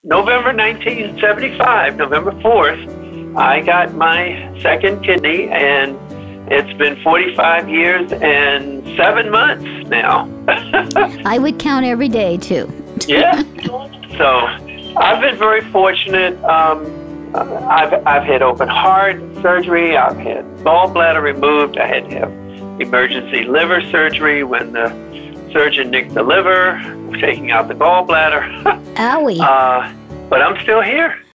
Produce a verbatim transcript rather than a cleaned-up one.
November nineteen seventy-five, November fourth, I got my second kidney, and it's been forty-five years and seven months now. I would count every day, too. Yeah. So I've been very fortunate. Um, I've, I've had open heart surgery. I've had gallbladder removed. I had to have emergency liver surgery when the surgeon nicked the liver, taking out the gallbladder. Owie. Uh, but I'm still here.